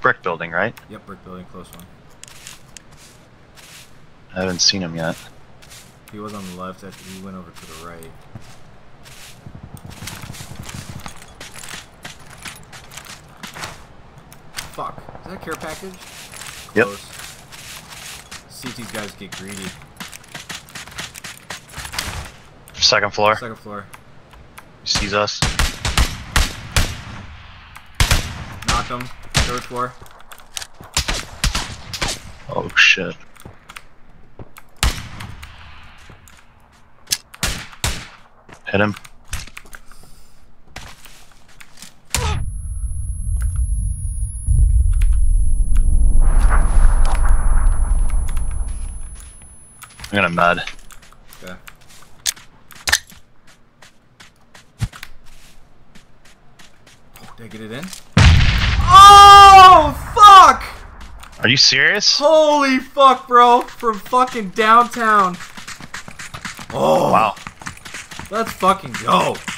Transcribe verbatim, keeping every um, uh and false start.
brick building, right? Yep, brick building, close one. I haven't seen him yet. He was on the left after he went over to the right. Fuck. Is that a care package? Yep. Close. C T's guys get greedy. Second floor. Second floor. He sees us. Knocked him. Third floor. Oh shit. Hit him. I'm gonna med. Okay. Oh, did I get it in? Oh, fuck! Are you serious? Holy fuck, bro. From fucking downtown. Oh. Wow. Let's fucking go.